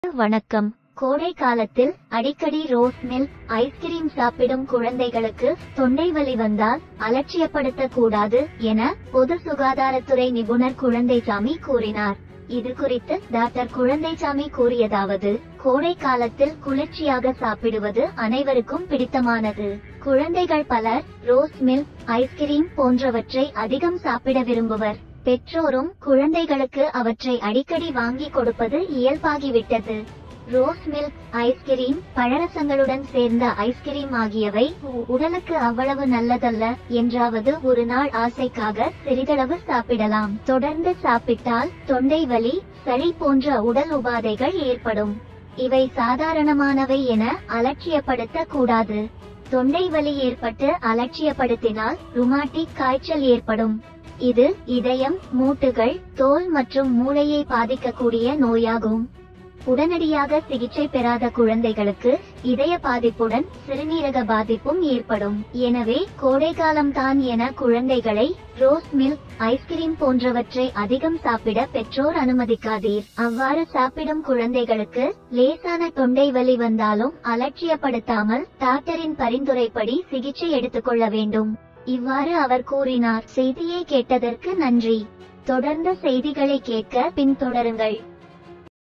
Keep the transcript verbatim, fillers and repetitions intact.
வணக்கம். கோடை காலத்தில் அடிக்கடி ரோஸ் மில்க் ஐஸ்கிரீம் சாப்பிடும் குழந்தைகளுக்கு தொண்டை வலி வந்தால் அலட்சியப்படுத்தக் கூடாது என பொது சுகாதாரத்துறை நிபுணர் குழந்தைசாமி கூறினார். இது குறித்து டாக்டர் குழந்தைசாமி கூறியதாவது: கோடை காலத்தில் குளிர்ச்சியாக சாப்பிடுவது அனைவருக்கும் பிடித்தமானது. குழந்தைகள் பலர் ரோஸ் மில்க் ஐஸ்கிரீம் போன்றவற்றை அதிகம் சாப்பிட விரும்புவர். பெற்றோரும் குழந்தைகளுக்கு அவற்றை அடிக்கடி வாங்கி கொடுப்பது இயல்பாகிவிட்டது. ரோஸ் மில்க் ஐஸ்கிரீம், பழரசங்களுடன் சேர்ந்த ஐஸ்கிரீம் ஆகியவை உடலுக்கு அவ்வளவு நல்லதல்ல. என்றாவது ஒரு நாள் ஆசைக்காக சிறிதளவு சாப்பிடலாம். தொடர்ந்து சாப்பிட்டால் தொண்டை வலி, சளி போன்ற உடல் உபாதைகள் ஏற்படும். இவை சாதாரணமானவை என அலட்சியப்படுத்த கூடாது. தொண்டை வலி ஏற்பட்டு அலட்சியப்படுத்தினால் ருமாட்டிக் காய்ச்சல் ஏற்படும். இது இதயம், மூட்டுகள், தோல் மற்றும் மூளையை பாதிக்கக்கூடிய நோயாகும். உடனடியாக சிகிச்சை பெறாத குழந்தைகளுக்கு இதய பாதிப்புடன் சிறுநீரக பாதிப்பும் ஏற்படும். எனவே கோடைகாலம் தான் என குழந்தைகளை ரோஸ் மில்க் ஐஸ்கிரீம் போன்றவற்றை அதிகம் சாப்பிட பெற்றோர் அனுமதிக்காதீர். அவ்வாறு சாப்பிடும் குழந்தைகளுக்கு லேசான தொண்டை வலி வந்தாலும் அலட்சியப்படுத்தாமல் டாக்டரின் பரிந்துரைப்படி சிகிச்சை எடுத்துக்கொள்ள வேண்டும். இவ்வாறு அவர் கூறினார். செய்தியை கேட்டதற்கு நன்றி. தொடர்ந்த செய்திகளை கேட்க பின்தொடருங்கள்.